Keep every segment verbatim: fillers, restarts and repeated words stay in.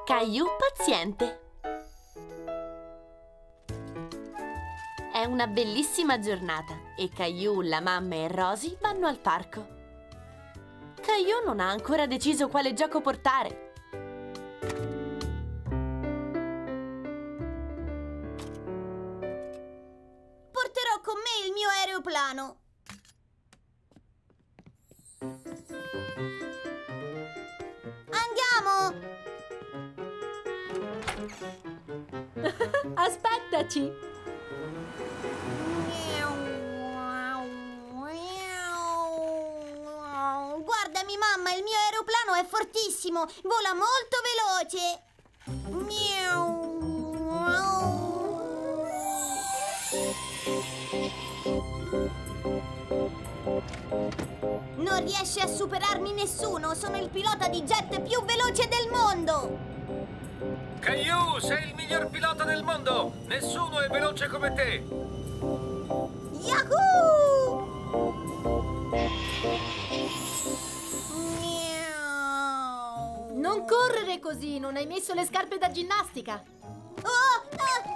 Caillou paziente. È una bellissima giornata e Caillou, la mamma e Rosie vanno al parco. Caillou non ha ancora deciso quale gioco portare. Porterò con me il mio aeroplano. Andiamo! Aspettaci! Guardami, mamma, il mio aeroplano è fortissimo, vola molto veloce. Non riesce a superarmi nessuno, sono il pilota di jet più veloce del mondo. Caillou, sei il miglior pilota del mondo! Nessuno è veloce come te! Yahoo! Non correre così, non hai messo le scarpe da ginnastica. Oh, ah.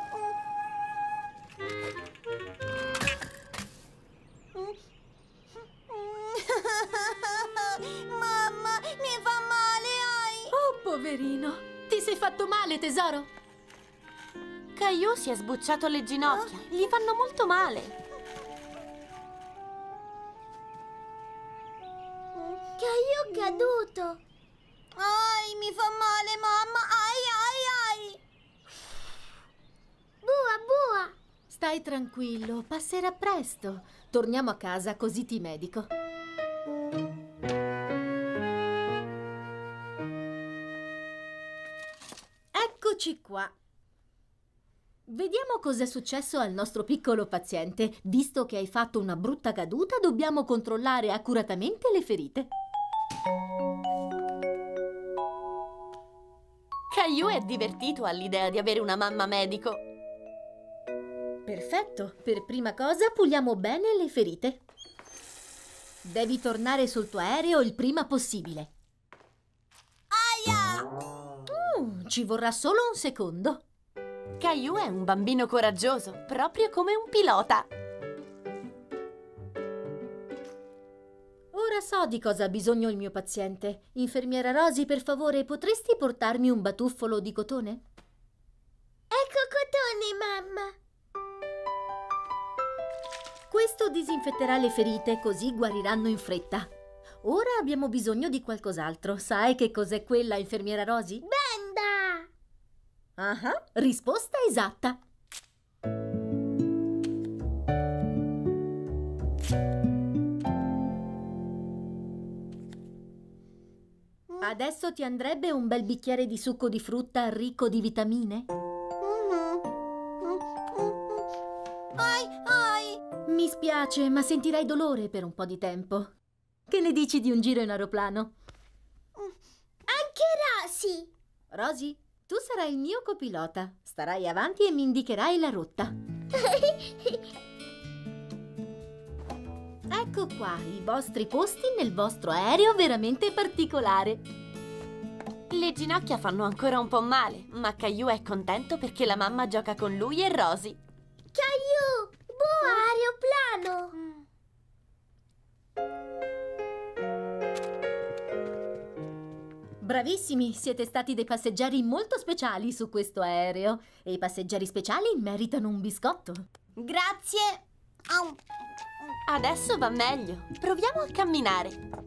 Mamma, mi fa male, ai! Oh, poverino, ti sei fatto male, tesoro? Caillou si è sbucciato le ginocchia, gli fanno molto male. Caillou è caduto. Ai, mi fa male, mamma. Ai, ai, ai. Bua, bua. Stai tranquillo, passerà presto. Torniamo a casa così ti medico. Eccoci qua. Vediamo cos'è successo al nostro piccolo paziente. Visto che hai fatto una brutta caduta, dobbiamo controllare accuratamente le ferite. Caillou è divertito all'idea di avere una mamma medico. Perfetto. Per prima cosa puliamo bene le ferite. Devi tornare sul tuo aereo il prima possibile. Aia! Uh, ci vorrà solo un secondo. Caillou è un bambino coraggioso, proprio come un pilota. Ora so di cosa ha bisogno il mio paziente. Infermiera Rosie, per favore, potresti portarmi un batuffolo di cotone? Ecco cotone, mamma. Questo disinfetterà le ferite, così guariranno in fretta. Ora abbiamo bisogno di qualcos'altro. Sai che cos'è quella, infermiera Rosie? Benda! Ah, risposta esatta. Adesso ti andrebbe un bel bicchiere di succo di frutta ricco di vitamine? Ai, ai! Mi spiace, ma sentirai dolore per un po' di tempo. Che ne dici di un giro in aeroplano? Anche Rosie! Rosie, tu sarai il mio copilota. Starai avanti e mi indicherai la rotta. Ecco qua, i vostri posti nel vostro aereo veramente particolare. Le ginocchia fanno ancora un po' male, ma Caillou è contento perché la mamma gioca con lui e Rosie. Caillou! Boh, aeroplano! Bravissimi, siete stati dei passeggeri molto speciali su questo aereo. E i passeggeri speciali meritano un biscotto. Grazie! Au. Adesso va meglio. Proviamo a camminare.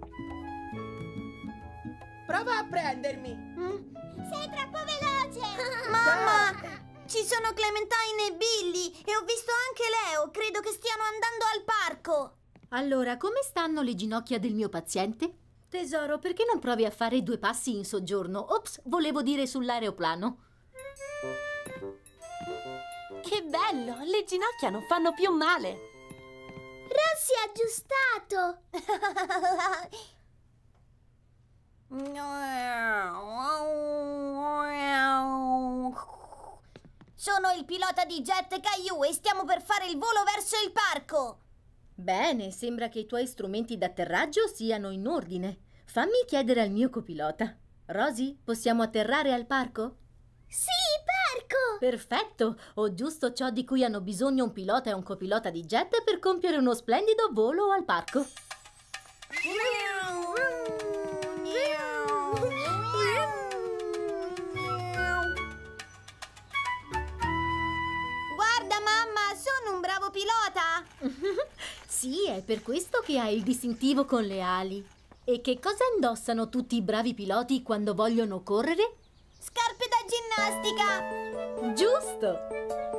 Prova a prendermi. Mm? Sei troppo veloce! Mamma! Ci sono Clementine e Billy e ho visto anche Leo. Credo che stiano andando al parco. Allora, come stanno le ginocchia del mio paziente? Tesoro, perché non provi a fare due passi in soggiorno? Ops, volevo dire sull'aeroplano. Che bello! Le ginocchia non fanno più male. Rosie ha aggiustato. Sono il pilota di jet Caillou e stiamo per fare il volo verso il parco. Bene, sembra che i tuoi strumenti d'atterraggio siano in ordine. Fammi chiedere al mio copilota. Rosy, possiamo atterrare al parco? Sì, parco! Perfetto! Ho giusto ciò di cui hanno bisogno un pilota e un copilota di jet per compiere uno splendido volo al parco. Guarda, mamma, sono un bravo pilota! Sì, è per questo che hai il distintivo con le ali. E che cosa indossano tutti i bravi piloti quando vogliono correre? Scarpe da ginnastica! Giusto!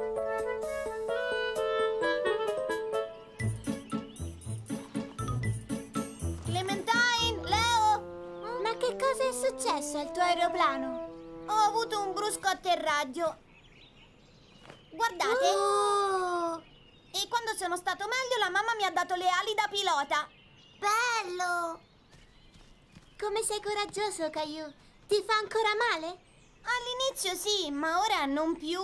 Clementine, Leo! Ma che cosa è successo al tuo aeroplano? Ho avuto un brusco atterraggio. Guardate! Oh. E quando sono stato meglio, la mamma mi ha dato le ali da pilota. Bello! Come sei coraggioso, Caillou. Ti fa ancora male? All'inizio sì, ma ora non più.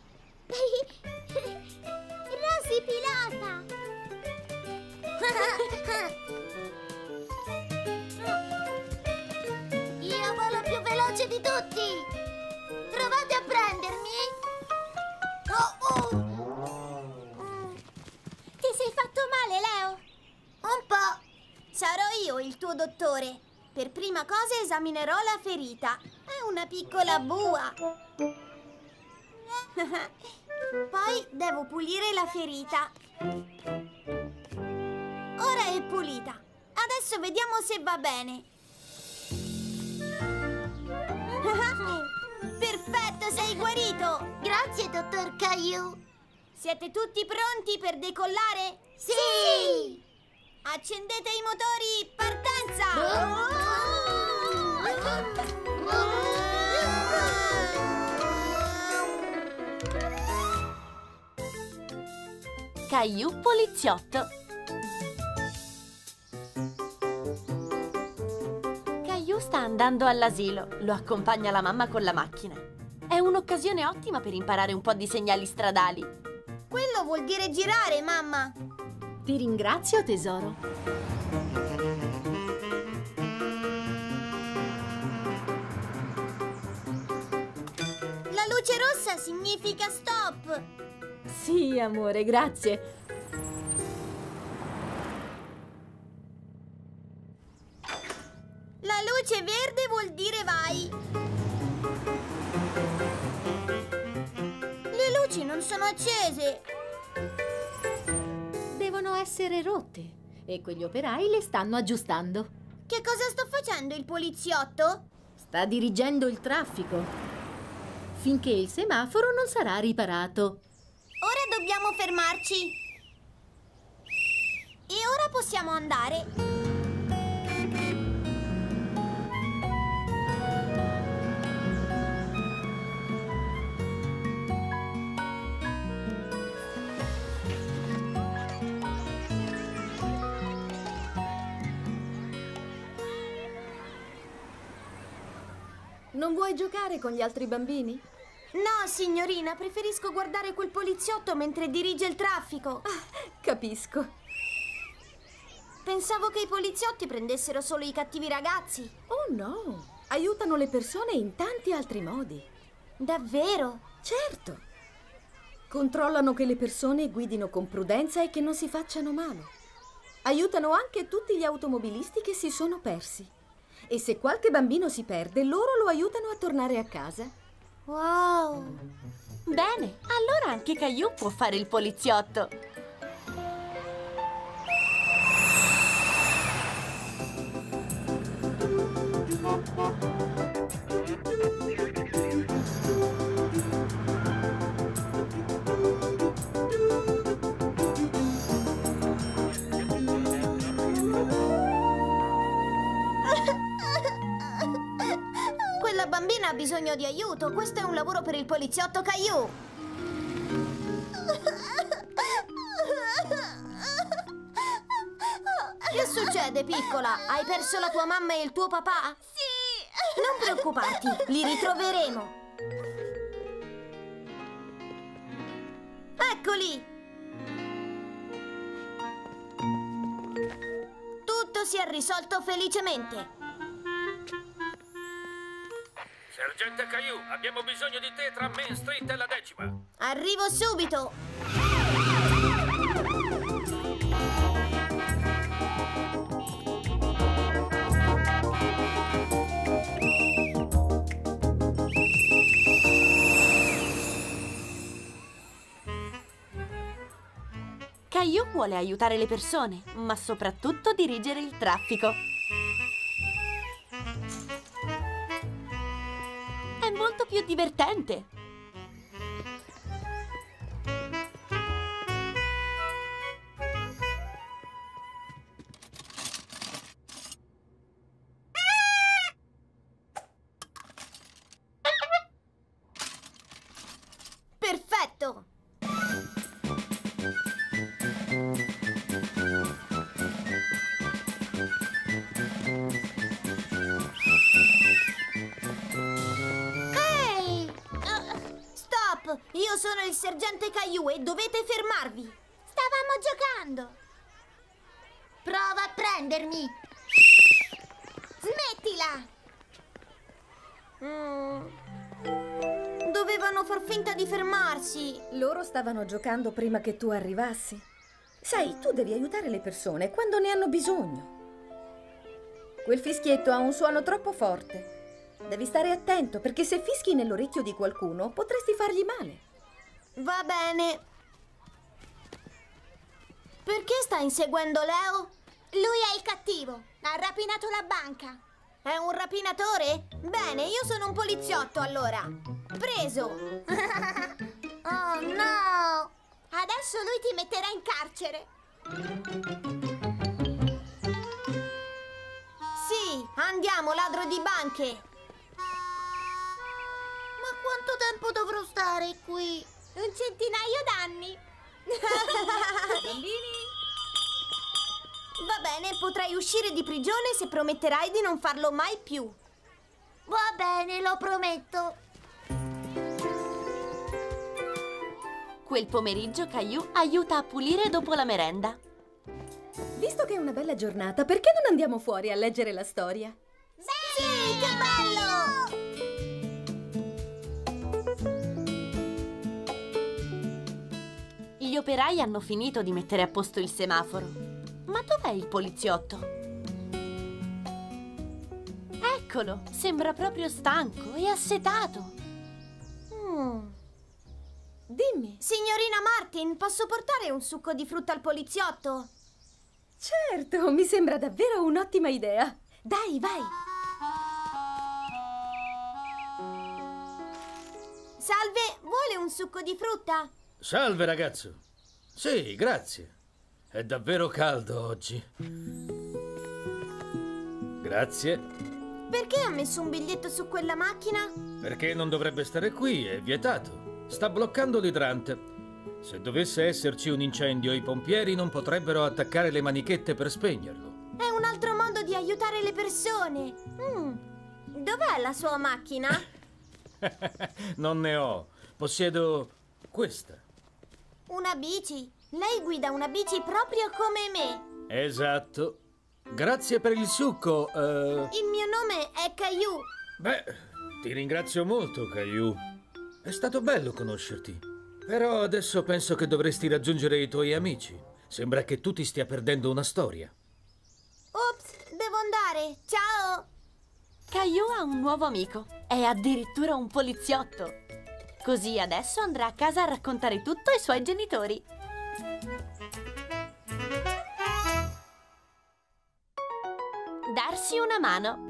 Rosy pilota! Io volo più veloce di tutti! Provate a prendermi! Oh, oh. Ti sei fatto male, Leo? Un po'. Sarò io il tuo dottore. Per prima cosa esaminerò la ferita. È una piccola bua. Poi devo pulire la ferita. Ora è pulita. Adesso vediamo se va bene. Perfetto, sei guarito! Grazie, dottor Caillou. Siete tutti pronti per decollare? Sì! Accendete i motori, partenza! Caillou poliziotto. Caillou sta andando all'asilo. Lo accompagna la mamma con la macchina. È un'occasione ottima per imparare un po' di segnali stradali. Quello vuol dire girare, mamma. Ti ringrazio, tesoro. La luce rossa significa stop. Sì, amore, grazie. La luce verde vuol dire vai. Le luci non sono accese. Devono essere rotte e quegli operai le stanno aggiustando. Che cosa sta facendo il poliziotto? Sta dirigendo il traffico finché il semaforo non sarà riparato. Ora dobbiamo fermarci. E ora possiamo andare. Non vuoi giocare con gli altri bambini? No, signorina, preferisco guardare quel poliziotto mentre dirige il traffico. Ah, capisco. Pensavo che i poliziotti prendessero solo i cattivi ragazzi. Oh no, aiutano le persone in tanti altri modi. Davvero? Certo. Controllano che le persone guidino con prudenza e che non si facciano male. Aiutano anche tutti gli automobilisti che si sono persi. E se qualche bambino si perde, loro lo aiutano a tornare a casa. Wow! Bene, allora anche Caillou può fare il poliziotto. Quella bambina ha bisogno di aiuto. Questo è un lavoro per il poliziotto Caillou. Che succede, piccola? Hai perso la tua mamma e il tuo papà? Sì! Non preoccuparti, li ritroveremo. Eccoli! Tutto si è risolto felicemente. Sergente Caillou, abbiamo bisogno di te tra Main Street e la Decima. Arrivo subito. Caillou vuole aiutare le persone, ma soprattutto dirigere il traffico. È molto più divertente. Perfetto. Ehi! Uh, stop! Io sono il sergente Caillou e dovete fermarvi. Stavamo giocando. Prova a prendermi. Smettila! Mm. Dovevano far finta di fermarsi. Loro stavano giocando prima che tu arrivassi. Sai, tu devi aiutare le persone quando ne hanno bisogno. Quel fischietto ha un suono troppo forte. Devi stare attento, perché se fischi nell'orecchio di qualcuno potresti fargli male. Va bene. Perché sta inseguendo Leo? Lui è il cattivo. Ha rapinato la banca. È un rapinatore? Bene, io sono un poliziotto allora. Preso. Oh no! Adesso lui ti metterà in carcere. Sì, andiamo, ladro di banche. Ma quanto tempo dovrò stare qui? Un centinaio d'anni. Bambini? Va bene, potrai uscire di prigione se prometterai di non farlo mai più. Va bene, lo prometto. Quel pomeriggio Caillou aiuta a pulire dopo la merenda. Visto che è una bella giornata, perché non andiamo fuori a leggere la storia? Sì, che bello! Gli operai hanno finito di mettere a posto il semaforo. Ma dov'è il poliziotto? Eccolo, sembra proprio stanco e assetato. Mm. Dimmi. Signorina Martin, posso portare un succo di frutta al poliziotto? Certo, mi sembra davvero un'ottima idea. Dai, vai. Salve, vuole un succo di frutta? Salve, ragazzo. Sì, grazie. È davvero caldo oggi. Grazie. Perché ha messo un biglietto su quella macchina? Perché non dovrebbe stare qui, è vietato. Sta bloccando l'idrante. Se dovesse esserci un incendio, i pompieri non potrebbero attaccare le manichette per spegnerlo. È un altro modo di aiutare le persone. Mm. Dov'è la sua macchina? Non ne ho. Possiedo questa. Una bici? Lei guida una bici proprio come me. Esatto. Grazie per il succo. Uh... Il mio nome è Caillou. Beh, ti ringrazio molto, Caillou. È stato bello conoscerti. Però adesso penso che dovresti raggiungere i tuoi amici. Sembra che tu ti stia perdendo una storia. Ops, devo andare. Ciao! Caillou ha un nuovo amico. È addirittura un poliziotto. Così adesso andrà a casa a raccontare tutto ai suoi genitori. Darsi una mano.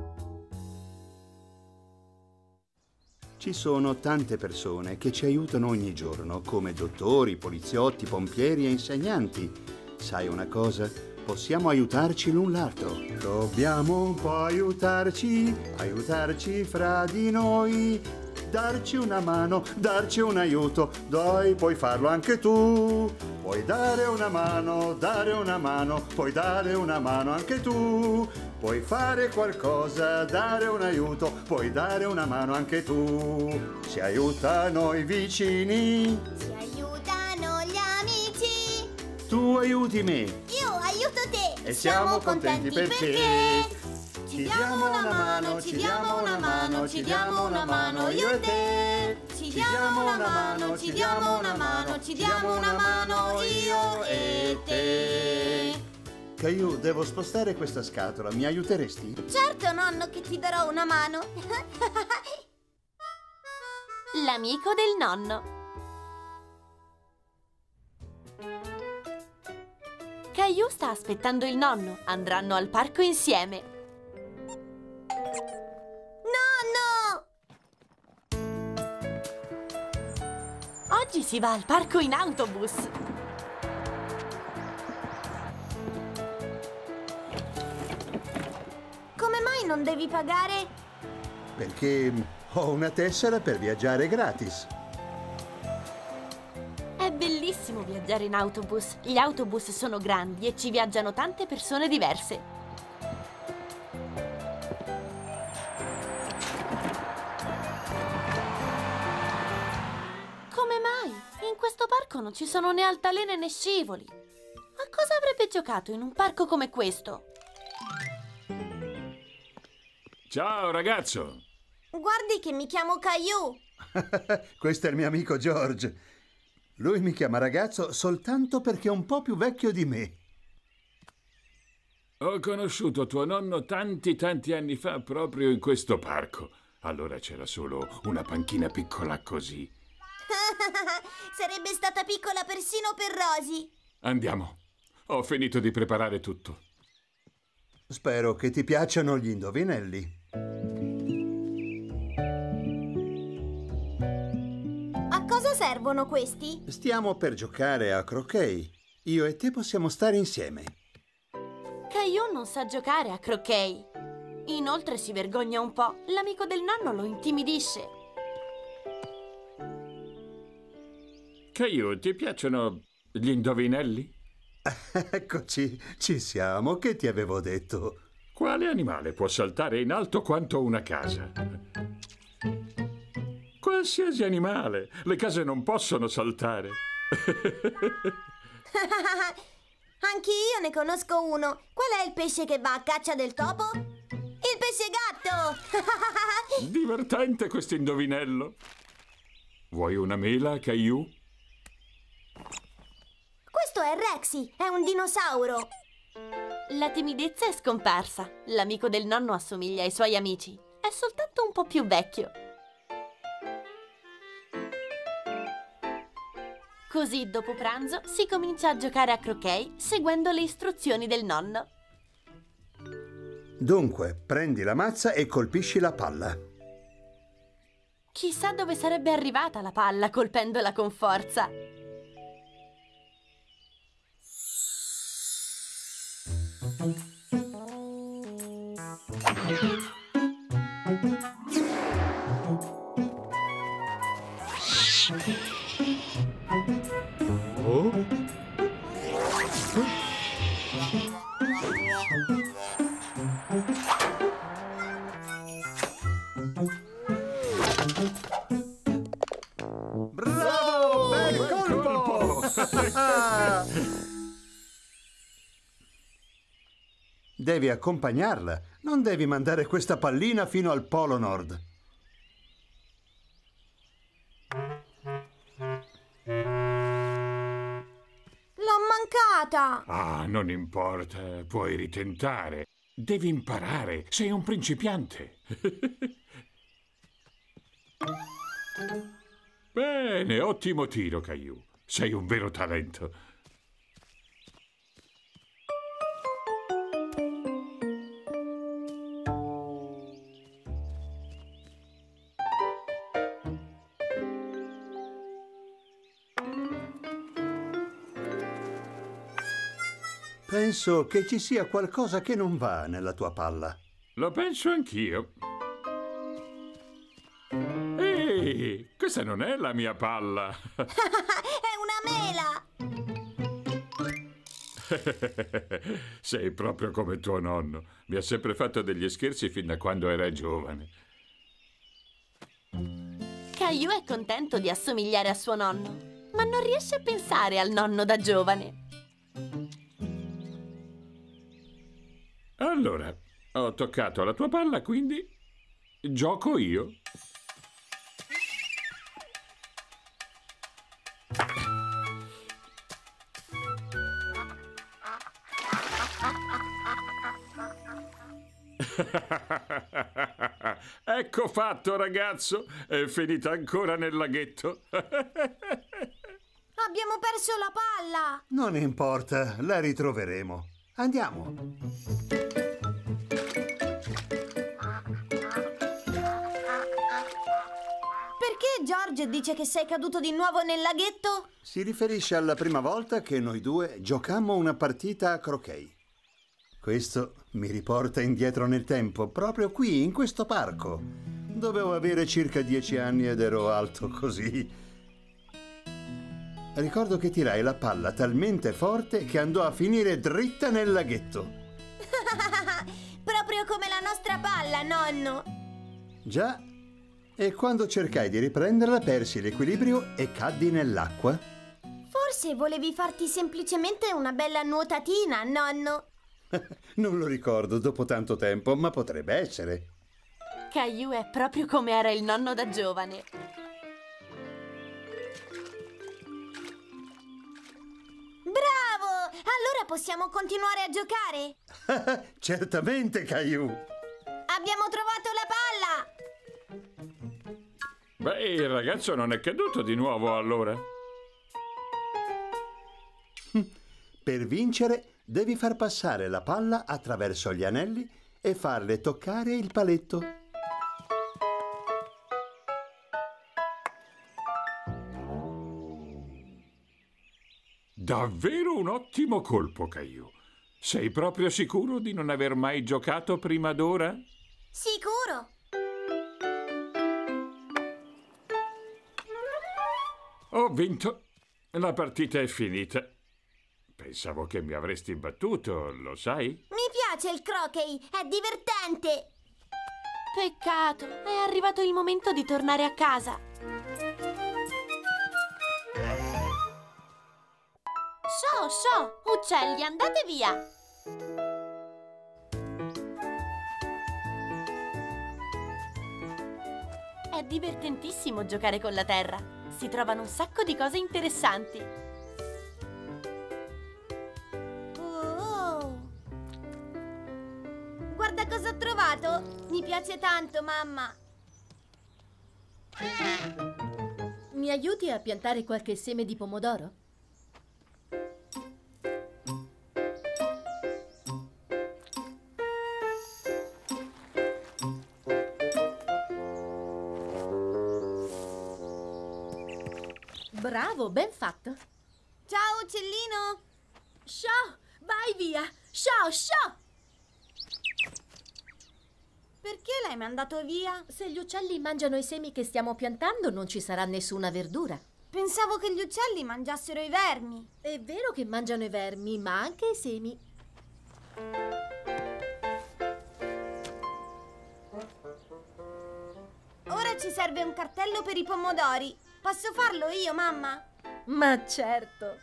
Ci sono tante persone che ci aiutano ogni giorno, come dottori, poliziotti, pompieri e insegnanti. Sai una cosa? Possiamo aiutarci l'un l'altro. Dobbiamo un po' aiutarci, aiutarci fra di noi. Darci una mano, darci un aiuto, dai, puoi farlo anche tu. Puoi dare una mano, dare una mano, puoi dare una mano anche tu. Puoi fare qualcosa, dare un aiuto, puoi dare una mano anche tu. Si aiutano i vicini, Si aiutano gli amici. tu aiuti me Io aiuto te. e siamo contenti perché ci Ci diamo una mano, ci diamo una mano, ci diamo una mano, io e te. Ci diamo una mano, ci diamo una mano, ci diamo una mano, io e te. Caillou, devo spostare questa scatola, mi aiuteresti? Certo, nonno, che ti darò una mano. L'amico del nonno. Caillou sta aspettando il nonno. Andranno al parco insieme. Nonno! Oggi si va al parco in autobus. Come mai non devi pagare? Perché ho una tessera per viaggiare gratis. È bellissimo viaggiare in autobus. Gli autobus sono grandi e ci viaggiano tante persone diverse. Come mai? In questo parco non ci sono né altalene né scivoli. A cosa avrebbe giocato in un parco come questo? Ciao ragazzo! Guardi che mi chiamo Caillou. Questo è il mio amico George. Lui mi chiama ragazzo soltanto perché è un po' più vecchio di me. Ho conosciuto tuo nonno tanti tanti anni fa proprio in questo parco. Allora c'era solo una panchina piccola così. Sarebbe stata piccola persino per Rosie. Andiamo. Ho finito di preparare tutto. Spero che ti piacciono gli indovinelli. A cosa servono questi? Stiamo per giocare a croquet. Io e te possiamo stare insieme. Caillou non sa giocare a croquet. Inoltre si vergogna un po'. L'amico del nonno lo intimidisce. Caillou, ti piacciono gli indovinelli? Eccoci, ci siamo. Che ti avevo detto? Quale animale può saltare in alto quanto una casa? Qualsiasi animale. Le case non possono saltare. Anche io ne conosco uno. Qual è il pesce che va a caccia del topo? Il pesce gatto! Divertente questo indovinello. Vuoi una mela, Caillou? Questo è Rexy, è un dinosauro. La timidezza è scomparsa. L'amico del nonno assomiglia ai suoi amici. È soltanto un po' più vecchio. Così, dopo pranzo, si comincia a giocare a croquet seguendo le istruzioni del nonno. Dunque, prendi la mazza e colpisci la palla. Chissà dove sarebbe arrivata la palla colpendola con forza. Oh? Bravo! Bel colpo! Devi accompagnarla. Non devi mandare questa pallina fino al Polo Nord. L'ho mancata. Ah, non importa, puoi ritentare. Devi imparare, sei un principiante. Bene, ottimo tiro, Caillou. Sei un vero talento. Penso che ci sia qualcosa che non va nella tua palla. Lo penso anch'io. Ehi, questa non è la mia palla. È una mela. Sei proprio come tuo nonno. Mi ha sempre fatto degli scherzi fin da quando era giovane. Caillou è contento di assomigliare a suo nonno, ma non riesce a pensare al nonno da giovane. Allora, Ho toccato la tua palla, quindi gioco io. Ecco fatto, ragazzo. È finita ancora nel laghetto. Abbiamo perso la palla! Non importa, la ritroveremo. Andiamo. Perché George dice che sei caduto di nuovo nel laghetto? Si riferisce alla prima volta che noi due giocammo una partita a croquet. Questo mi riporta indietro nel tempo, proprio qui, in questo parco. Dovevo avere circa dieci anni ed ero alto così. Ricordo che tirai la palla talmente forte che andò a finire dritta nel laghetto. Proprio come la nostra palla, nonno. Già. E quando cercai di riprenderla persi l'equilibrio e caddi nell'acqua. Forse volevi farti semplicemente una bella nuotatina, nonno. Non lo ricordo dopo tanto tempo, ma potrebbe essere. Caillou è proprio come era il nonno da giovane. Bravo! Allora possiamo continuare a giocare? Certamente, Caillou. Abbiamo trovato la palla! Beh, il ragazzo non è caduto di nuovo, allora. Per vincere devi far passare la palla attraverso gli anelli e farle toccare il paletto. Davvero un ottimo colpo, Caillou. Sei proprio sicuro di non aver mai giocato prima d'ora? Sicuro! Ho vinto. La partita è finita. Pensavo che mi avresti battuto, lo sai? Mi piace il croquet, è divertente! Peccato, è arrivato il momento di tornare a casa. Sciò, sciò, uccelli, andate via! È divertentissimo giocare con la terra. Si trovano un sacco di cose interessanti. Oh. Guarda cosa ho trovato! Mi piace tanto, mamma! Mi aiuti a piantare qualche seme di pomodoro? Bravo, ben fatto. Ciao, uccellino! Sciò, vai via! Sciò, sciò! Perché l'hai mandato via? Se gli uccelli mangiano i semi che stiamo piantando, non ci sarà nessuna verdura. Pensavo che gli uccelli mangiassero i vermi. È vero che mangiano i vermi, ma anche i semi. Ora ci serve un cartello per i pomodori. Posso farlo io, mamma? Ma certo!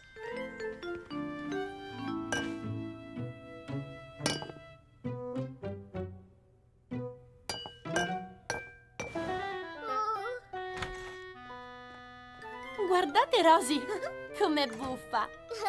Guardate Rosie, com'è buffa!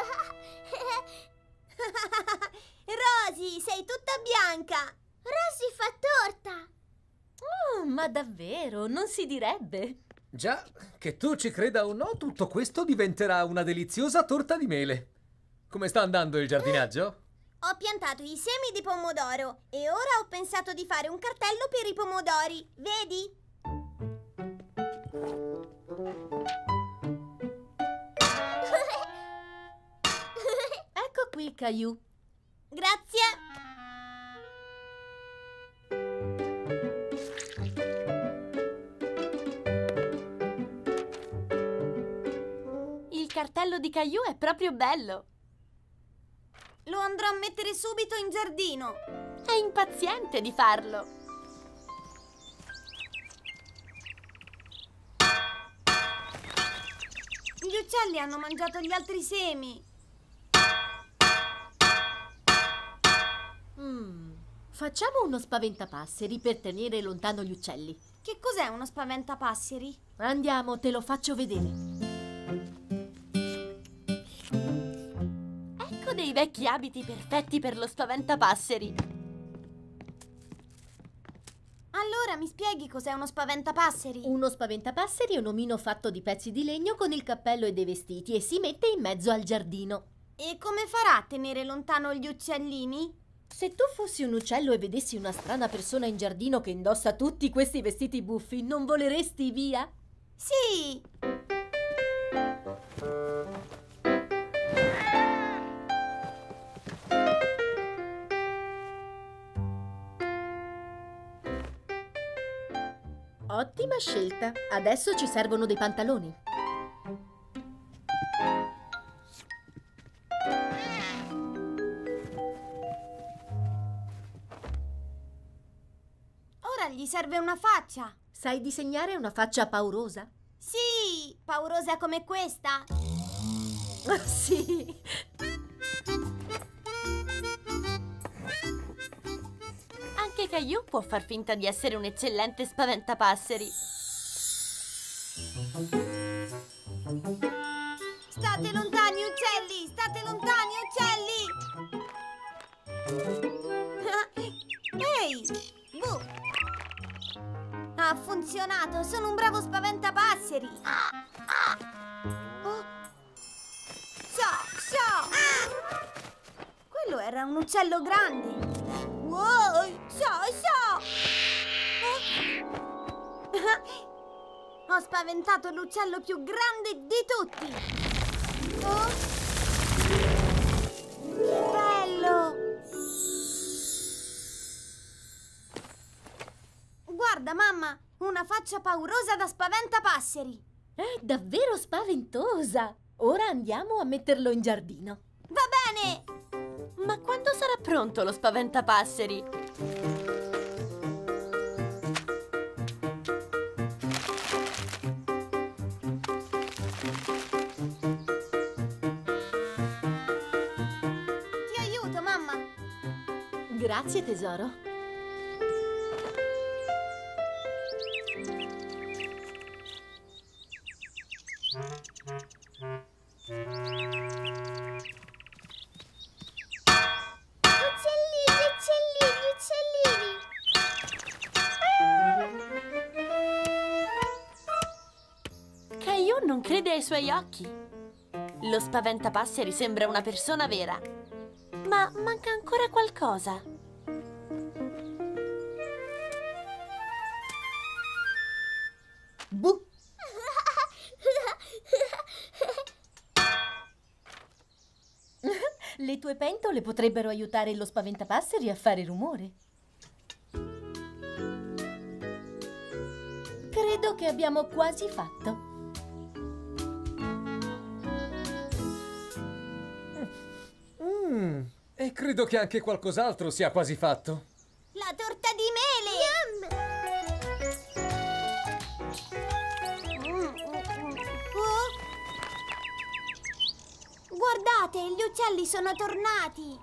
Rosie, sei tutta bianca! Rosie fa torta! Oh, ma davvero, non si direbbe. Già, che tu ci creda o no, tutto questo diventerà una deliziosa torta di mele. Come sta andando il giardinaggio? Ho piantato i semi di pomodoro e ora ho pensato di fare un cartello per i pomodori. Vedi? Ecco qui, Caillou. Grazie. Il cartello di Caillou è proprio bello. Lo andrò a mettere subito in giardino. È impaziente di farlo. Gli uccelli hanno mangiato gli altri semi. Mm, Facciamo uno spaventapasseri per tenere lontano gli uccelli. Che cos'è uno spaventapasseri? Andiamo, te lo faccio vedere. Ecco dei vecchi abiti perfetti per lo spaventapasseri. Allora mi spieghi cos'è uno spaventapasseri? Uno spaventapasseri è un omino fatto di pezzi di legno con il cappello e dei vestiti e si mette in mezzo al giardino. E come farà a tenere lontano gli uccellini? Se tu fossi un uccello e vedessi una strana persona in giardino che indossa tutti questi vestiti buffi, non voleresti via? Sì! Ottima scelta. Adesso ci servono dei pantaloni. Ora gli serve una faccia. Sai disegnare una faccia paurosa? Sì, paurosa come questa. Ah, sì. Anche Caillou può far finta di essere un eccellente spaventapasseri. State lontani, uccelli! State lontani, uccelli! Ehi! Buh! Ha funzionato! Sono un bravo spaventapasseri! Oh. Ciao! Ciao! Quello era un uccello grande! Wow! Ciao! Ciao! Oh. Ho spaventato l'uccello più grande di tutti! Oh. Che bello! Guarda, mamma! Una faccia paurosa da spaventapasseri! È davvero spaventosa! Ora andiamo a metterlo in giardino. Va bene! Ma quando sarà pronto lo spaventapasseri? Ti aiuto, mamma! Grazie, tesoro. Caillou non crede ai suoi occhi. Lo spaventapasseri sembra una persona vera. Ma manca ancora qualcosa. Buh! Le tue pentole potrebbero aiutare lo spaventapasseri a fare rumore. Credo che abbiamo quasi fatto. Mm, e credo che anche qualcos'altro sia quasi fatto. La torta di mele! Oh. Guardate, gli uccelli sono tornati!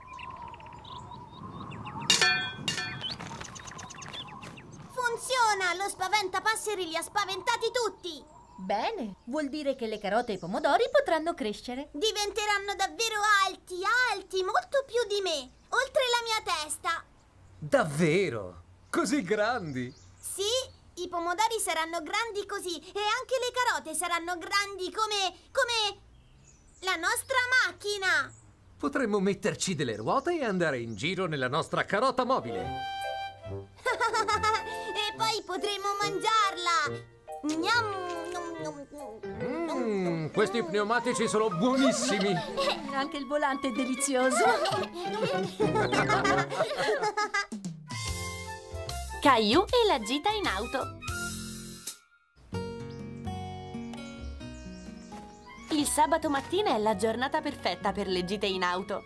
Funziona! Lo spaventapasseri li ha spaventati tutti! Bene, vuol dire che le carote e i pomodori potranno crescere. Diventeranno davvero alti, alti, molto più di me, oltre la mia testa. Davvero? Così grandi? Sì, i pomodori saranno grandi così e anche le carote saranno grandi come... come... la nostra macchina. Potremmo metterci delle ruote e andare in giro nella nostra carota mobile. E poi potremo mangiarla. Gnam. Mmm, questi pneumatici sono buonissimi. Anche il volante è delizioso. Caillou e la gita in auto. Il sabato mattina è la giornata perfetta per le gite in auto.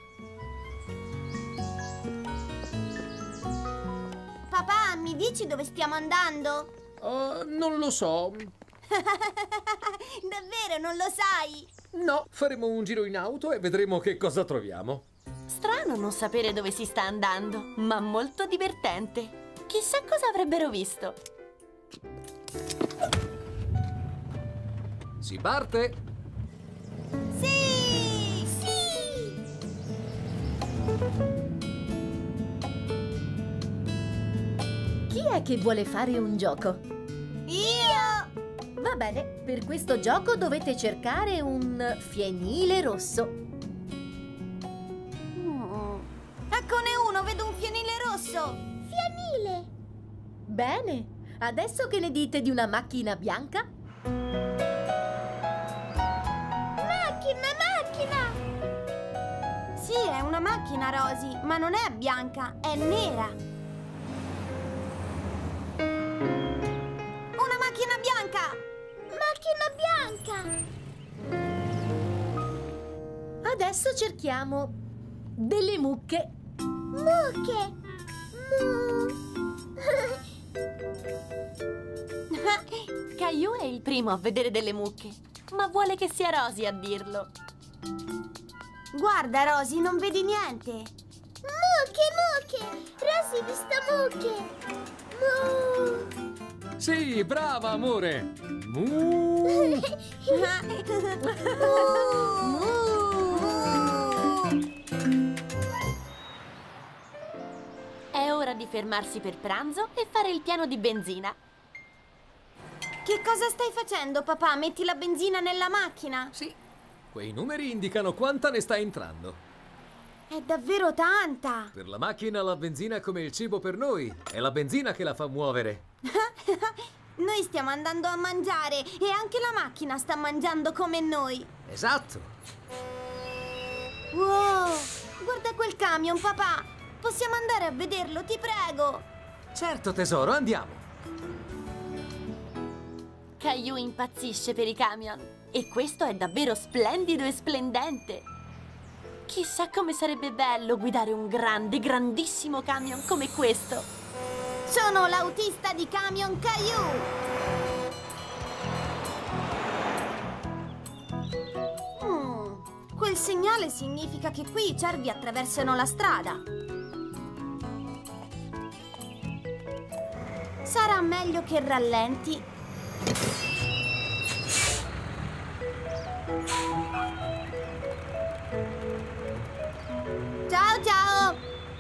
Papà, mi dici dove stiamo andando? Uh, non lo so. Davvero non lo sai? No, faremo un giro in auto e vedremo che cosa troviamo. Strano non sapere dove si sta andando, ma molto divertente. Chissà cosa avrebbero visto. Si parte! Sì! Sì! Chi è che vuole fare un gioco? Io! Va bene, per questo gioco dovete cercare un fienile rosso. Mm. Eccone uno, vedo un fienile rosso! Fienile! Bene, adesso che ne dite di una macchina bianca? Macchina, macchina! Sì, è una macchina, Rosy, ma non è bianca, è nera. Una macchina bianca! Macchina bianca! Adesso cerchiamo delle mucche. Mucche! Mu! Caillou è il primo a vedere delle mucche, ma vuole che sia Rosy a dirlo. Guarda, Rosy, non vedi niente. Mucche, mucche! Rosy, ho visto mucche! Mu! Sì, brava, amore! Mu! È ora di fermarsi per pranzo e fare il pieno di benzina. Che cosa stai facendo, papà? Metti la benzina nella macchina? Sì, quei numeri indicano quanta ne sta entrando. È davvero tanta! Per la macchina la benzina è come il cibo per noi. È la benzina che la fa muovere. Noi stiamo andando a mangiare e anche la macchina sta mangiando come noi. Esatto. Wow! Guarda quel camion, papà! Possiamo andare a vederlo, ti prego! Certo, tesoro, andiamo. Caillou impazzisce per i camion e questo è davvero splendido e splendente. Chissà come sarebbe bello guidare un grande, grandissimo camion come questo. Sono l'autista di camion Caillou! Mm, quel segnale significa che qui i cervi attraversano la strada. Sarà meglio che rallenti. Ciao, ciao!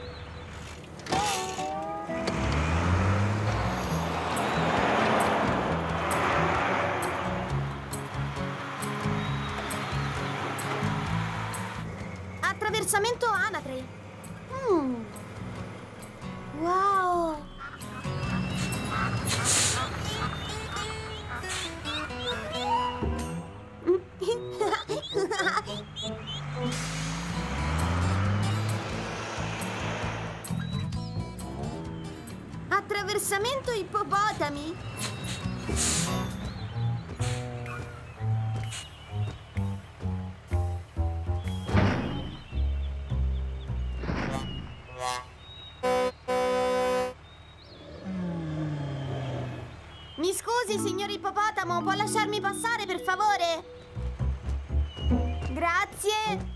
Attraversamento anatre. Mm. Wow! Attraversamento ippopotami? Mi scusi, signor ippopotamo, può lasciarmi passare, per favore? Grazie.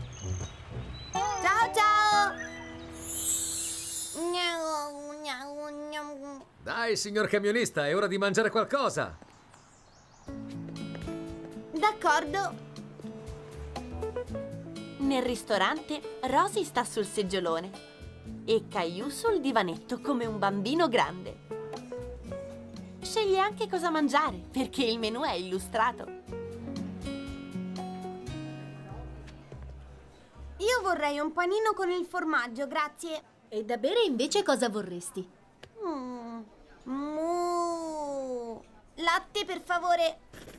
Ciao, ciao. Dai, signor camionista, è ora di mangiare qualcosa. D'accordo. Nel ristorante, Rosy sta sul seggiolone e Caillou sul divanetto come un bambino grande. Sceglie anche cosa mangiare, perché il menù è illustrato. Io vorrei un panino con il formaggio, grazie. E da bere invece cosa vorresti? Mm. Mu. Latte, per favore.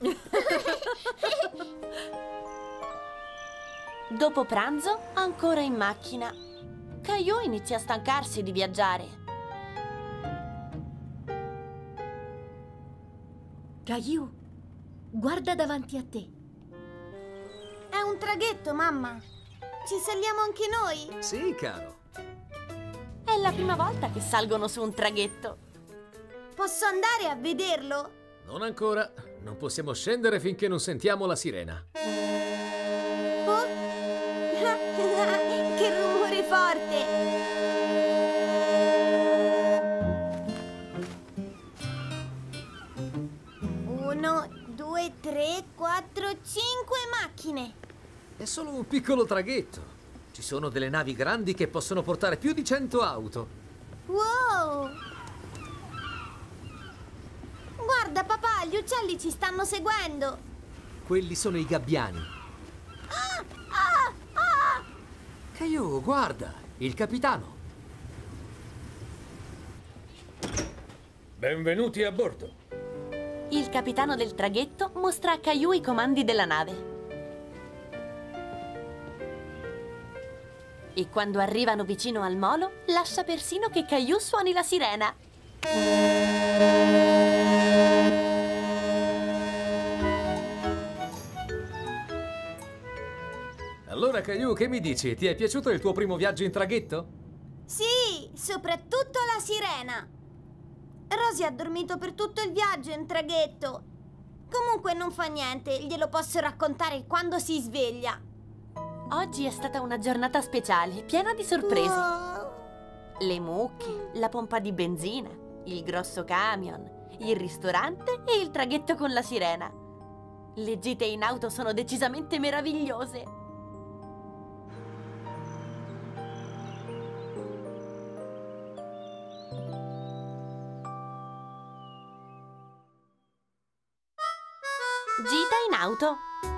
Dopo pranzo, ancora in macchina, Caillou inizia a stancarsi di viaggiare. Caillou, guarda davanti a te. È un traghetto, mamma. Ci saliamo anche noi? Sì, caro. È la prima volta che salgono su un traghetto. Posso andare a vederlo? Non ancora. Non possiamo scendere finché non sentiamo la sirena. Oh? Che rumore! due, tre, quattro, cinque macchine. È solo un piccolo traghetto. Ci sono delle navi grandi che possono portare più di cento auto. Wow! Guarda, papà, gli uccelli ci stanno seguendo. Quelli sono i gabbiani. Ah! Ah! Ah! Caillou, guarda, il capitano. Benvenuti a bordo. Il capitano del traghetto mostra a Caillou i comandi della nave. E quando arrivano vicino al molo, lascia persino che Caillou suoni la sirena. Allora, Caillou, che mi dici? Ti è piaciuto il tuo primo viaggio in traghetto? Sì, soprattutto la sirena. Rosie ha dormito per tutto il viaggio in traghetto. Comunque non fa niente, glielo posso raccontare quando si sveglia. Oggi è stata una giornata speciale, piena di sorprese. Wow. Le mucche, la pompa di benzina, il grosso camion, il ristorante e il traghetto con la sirena. Le gite in auto sono decisamente meravigliose. Gita in auto.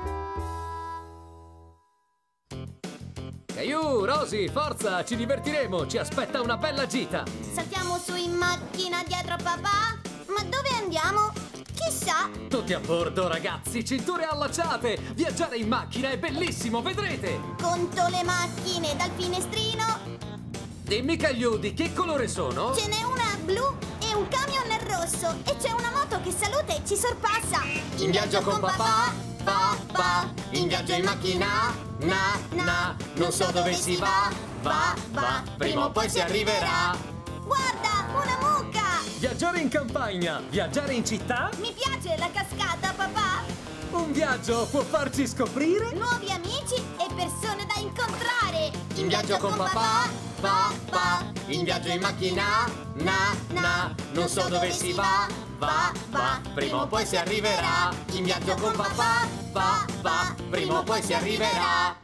Caillou, Rosie, forza, ci divertiremo, ci aspetta una bella gita. Saltiamo su in macchina dietro a papà? Ma dove andiamo? Chissà. Tutti a bordo, ragazzi, cinture allacciate. Viaggiare in macchina è bellissimo, vedrete. Conto le macchine dal finestrino. Dimmi, Caillou, di che colore sono? Ce n'è una blu e un camion rosso. E c'è una moto che saluta e ci sorpassa. In viaggio con papà, papà. In viaggio in macchina, na, na. Non so dove si va, va, va. Prima o poi si arriverà. Guarda, una mucca. Viaggiare in campagna, viaggiare in città. Mi piace la cascata, papà. Un viaggio può farci scoprire Nuovi amici e persone da incontrare. In viaggio con papà, papà. In viaggio in macchina, na, na. Non so dove si va, va, va. Prima o poi si arriverà. In viaggio con papà, papà. Prima o poi si arriverà.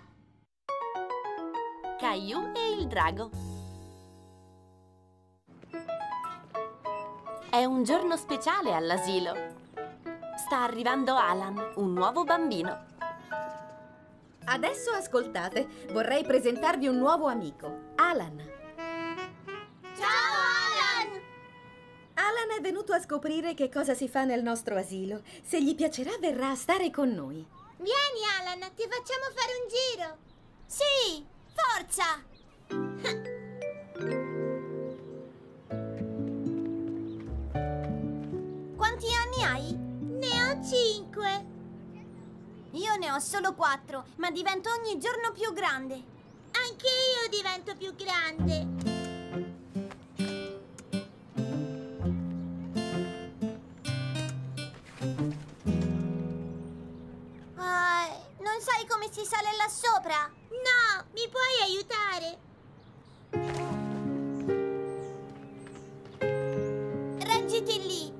Caillou e il drago. È un giorno speciale all'asilo. Sta arrivando Alan, un nuovo bambino. Adesso ascoltate, vorrei presentarvi un nuovo amico, Alan. Ciao, Alan! Alan è venuto a scoprire che cosa si fa nel nostro asilo. Se gli piacerà, verrà a stare con noi. Vieni, Alan, ti facciamo fare un giro. Sì, forza! Quanti anni hai? Ne ho cinque. Io ne ho solo quattro, ma divento ogni giorno più grande. Anche io divento più grande. Ah, non sai come si sale là sopra? No, mi puoi aiutare? Reggiti lì.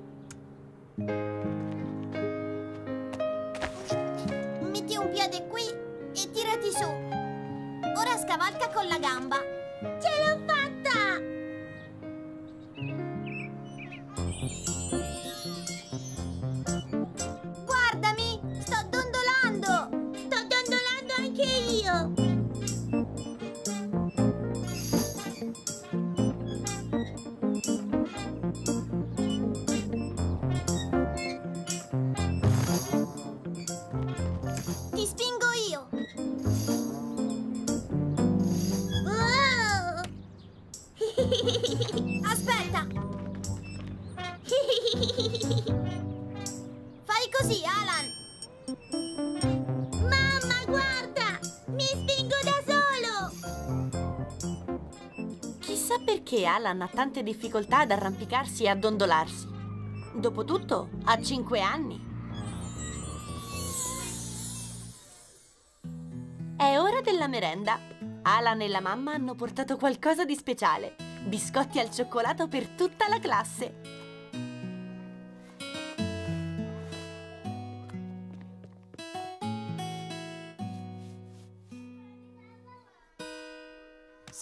Metti un piede qui e tirati su. Ora scavalca con la gamba. Ce l'ho fatta! Guardami, sto dondolando. Sto dondolando anche io. Ti spingo io. Oh! Aspetta. Fai così, Alan. Mamma, guarda! Mi spingo da solo. Chissà perché Alan ha tante difficoltà ad arrampicarsi e a dondolarsi. Dopotutto, ha cinque anni. È ora della merenda. Alan e la mamma hanno portato qualcosa di speciale. Biscotti al cioccolato per tutta la classe.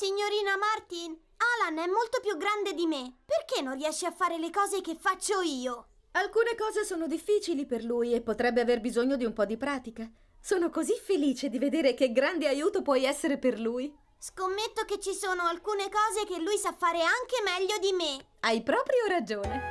Signorina Martin, Alan è molto più grande di me. Perché non riesce a fare le cose che faccio io? Alcune cose sono difficili per lui e potrebbe aver bisogno di un po' di pratica. Sono così felice di vedere che grande aiuto puoi essere per lui. Scommetto che ci sono alcune cose che lui sa fare anche meglio di me. Hai proprio ragione.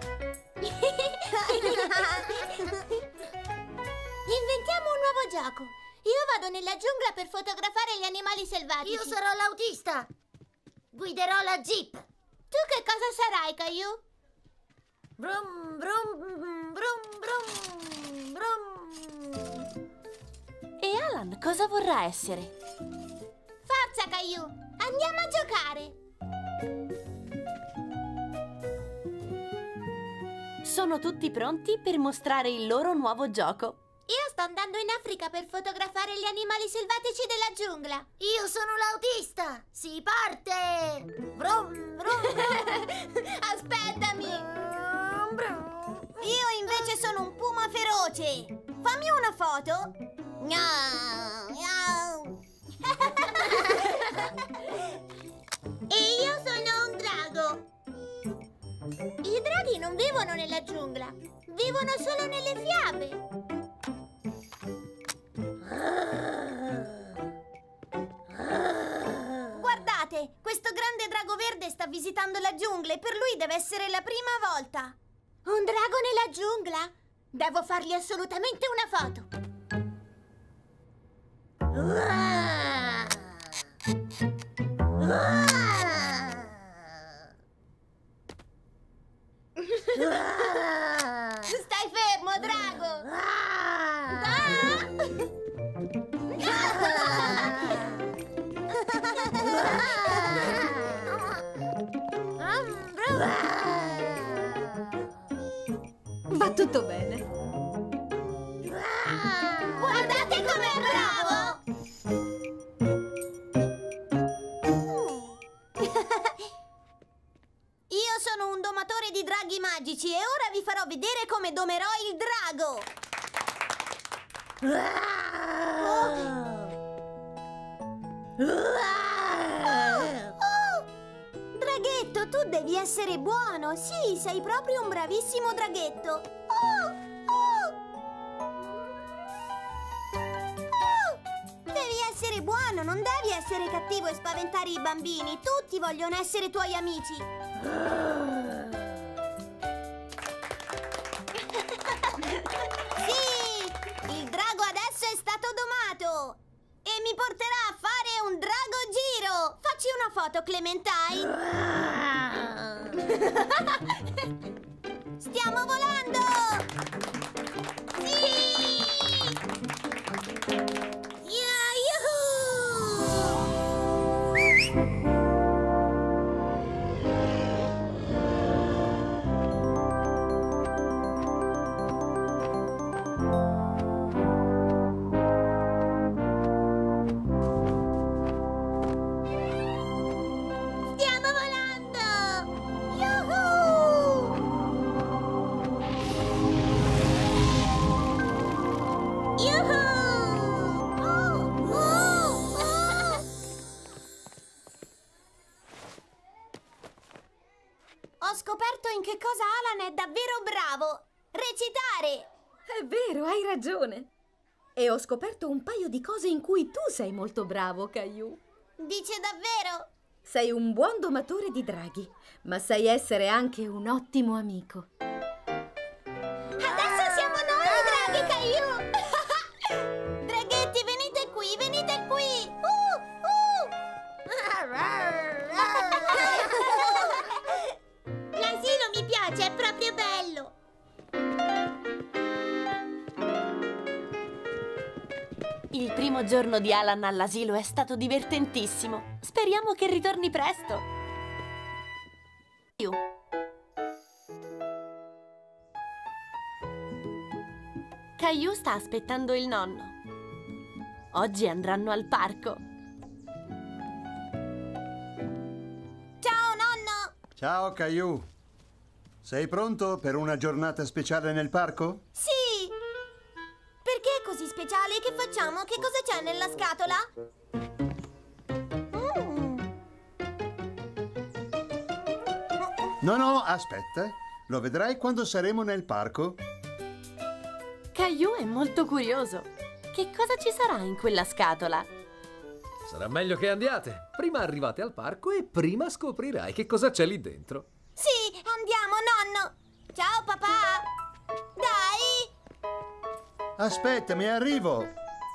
Inventiamo un nuovo gioco. Io vado nella giungla per fotografare gli animali selvatici. Io sarò l'autista. Guiderò la jeep. Tu che cosa sarai, Caillou? Brum, brum, brum, brum, brum. E Alan cosa vorrà essere? Forza, Caillou! Andiamo a giocare! Sono tutti pronti per mostrare il loro nuovo gioco. Io sto andando in Africa per fotografare gli animali selvatici della giungla. Io sono l'autista! Si parte! Brum, brum. Aspettami! Brum, brum. Io invece sono un puma feroce. Fammi una foto. Miau, miau. E io sono un drago. I draghi non vivono nella giungla, vivono solo nelle fiabe. Guardate, questo grande drago verde sta visitando la giungla e per lui deve essere la prima volta. Un drago nella giungla? Devo fargli assolutamente una foto. Stai fermo, drago! Va tutto bene. Guardate com'è bravo! Io sono un domatore di draghi magici e ora vi farò vedere come domerò il drago! Oh! Oh! Draghetto, tu devi essere buono! Sì, sei proprio un bravissimo draghetto! Oh! Oh! Oh! Devi essere buono, non devi essere cattivo e spaventare i bambini! Tutti vogliono essere tuoi amici! Sì! Il drago adesso è stato domato! E mi porterà a fare un drago giro! Facci una foto, Clementine! Stiamo volando! Sì! Ho scoperto in che cosa Alan è davvero bravo! Recitare! È vero, hai ragione. E ho scoperto un paio di cose in cui tu sei molto bravo, Caillou. Dice davvero? Sei un buon domatore di draghi, ma sai essere anche un ottimo amico. Adesso siamo noi, draghi, Caillou! Draghetti, venite qui, venite qui! Uh, uh. L'asilo mi piace, è proprio bello! Il primo giorno di Alan all'asilo è stato divertentissimo. Speriamo che ritorni presto. Caillou sta aspettando il nonno. Oggi andranno al parco. Ciao, nonno! Ciao, Caillou. Sei pronto per una giornata speciale nel parco? Sì! Perché è così speciale? Che facciamo? Che cosa c'è nella scatola? Mm. No, no, aspetta. Lo vedrai quando saremo nel parco. Caillou è molto curioso. Che cosa ci sarà in quella scatola? Sarà meglio che andiate. Prima arrivate al parco e prima scoprirai che cosa c'è lì dentro. Sì, andiamo, nonno. Ciao, papà. Dai. Aspettami, arrivo.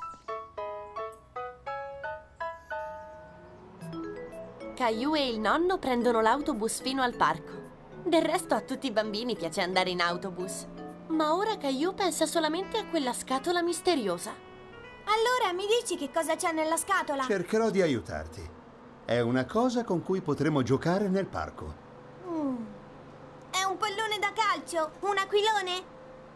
Caillou e il nonno prendono l'autobus fino al parco. Del resto a tutti i bambini piace andare in autobus. Ma ora Caillou pensa solamente a quella scatola misteriosa. Allora mi dici che cosa c'è nella scatola? Cercherò di aiutarti. È una cosa con cui potremo giocare nel parco. Mm. È un pallone da calcio? Un aquilone?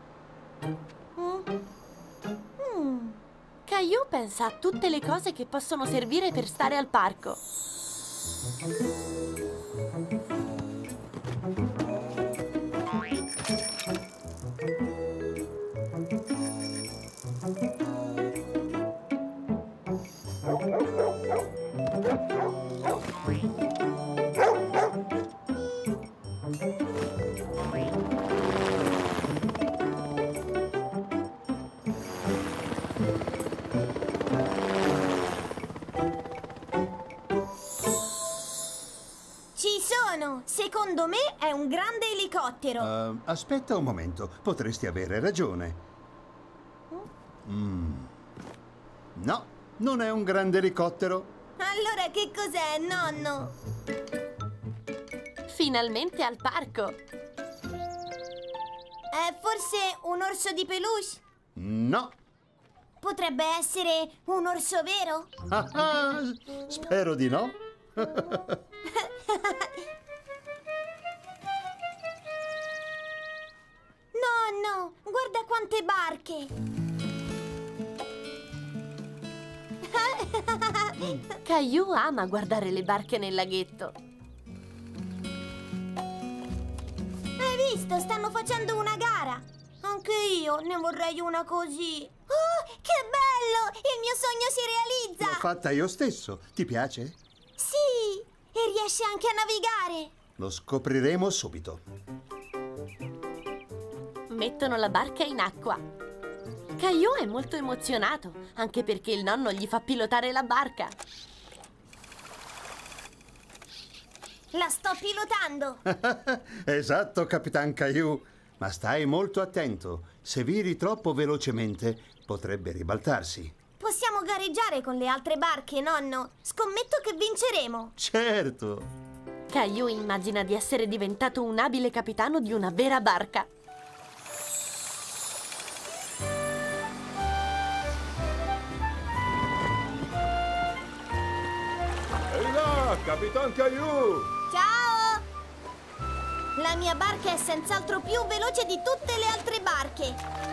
Mm. Mm. Caillou pensa a tutte le cose che possono servire per stare al parco. Ci sono! Secondo me è un grande elicottero. Uh, aspetta un momento, potresti avere ragione. Mm. No, non è un grande elicottero. Allora che cos'è, nonno? Finalmente al parco. È forse un orso di peluche? No. Potrebbe essere un orso vero? Ah, ah, spero di no. Nonno, guarda quante barche! Caillou ama guardare le barche nel laghetto. Hai visto? Stanno facendo una gara! Anche io ne vorrei una così! Oh, che bello! Il mio sogno si realizza! L'ho fatta io stesso. Ti piace? Sì! E riesci anche a navigare! Lo scopriremo subito. Mettono la barca in acqua. Caillou è molto emozionato, anche perché il nonno gli fa pilotare la barca. La sto pilotando! Esatto, Capitan Caillou. Ma stai molto attento. Se viri troppo velocemente, potrebbe ribaltarsi. Possiamo gareggiare con le altre barche, nonno. Scommetto che vinceremo. Certo. Caillou immagina di essere diventato un abile capitano di una vera barca. Ehi là, Capitan Caillou! Ciao! La mia barca è senz'altro più veloce di tutte le altre barche.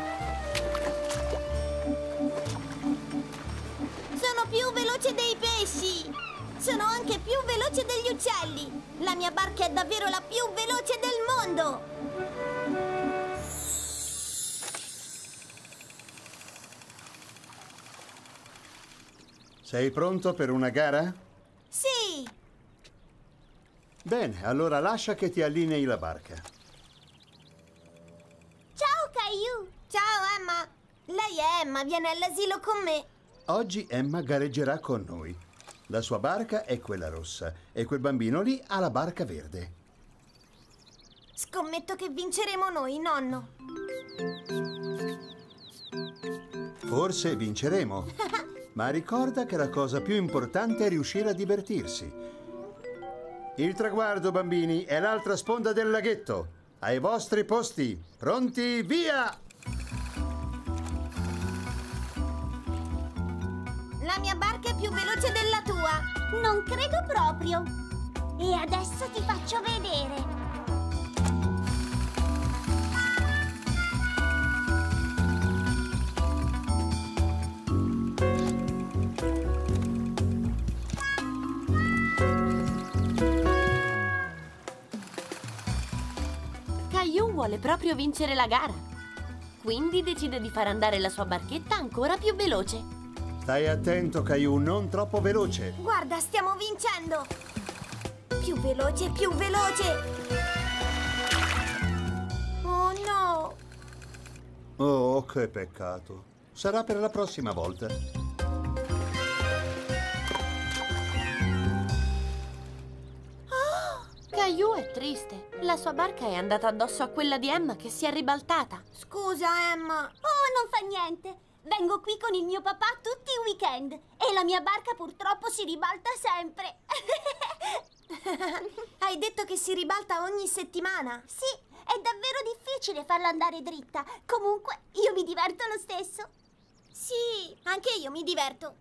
Sono più veloce dei pesci. Sono anche più veloce degli uccelli. La mia barca è davvero la più veloce del mondo. Sei pronto per una gara? Sì! Bene, allora lascia che ti allinei la barca. Ciao, Caillou! Ciao, Emma! Lei è Emma, viene all'asilo con me. Oggi Emma gareggerà con noi. La sua barca è quella rossa e quel bambino lì ha la barca verde. Scommetto che vinceremo noi, nonno. Forse vinceremo. Ma ricorda che la cosa più importante è riuscire a divertirsi. Il traguardo, bambini, è l'altra sponda del laghetto. Ai vostri posti. Pronti, via! La mia barca è più veloce della tua. Non credo proprio. E adesso ti faccio vedere. Caillou vuole proprio vincere la gara. Quindi decide di far andare la sua barchetta ancora più veloce. Stai attento, Caillou, non troppo veloce. Guarda, stiamo vincendo. Più veloce, più veloce. Oh, che peccato. Sarà per la prossima volta. Caillou è triste. La sua barca è andata addosso a quella di Emma che si è ribaltata. Scusa, Emma. Oh, non fa niente. Vengo qui con il mio papà tutti i weekend e la mia barca purtroppo si ribalta sempre. Hai detto che si ribalta ogni settimana? Sì, è davvero difficile farla andare dritta. Comunque, io mi diverto lo stesso. Sì, anche io mi diverto.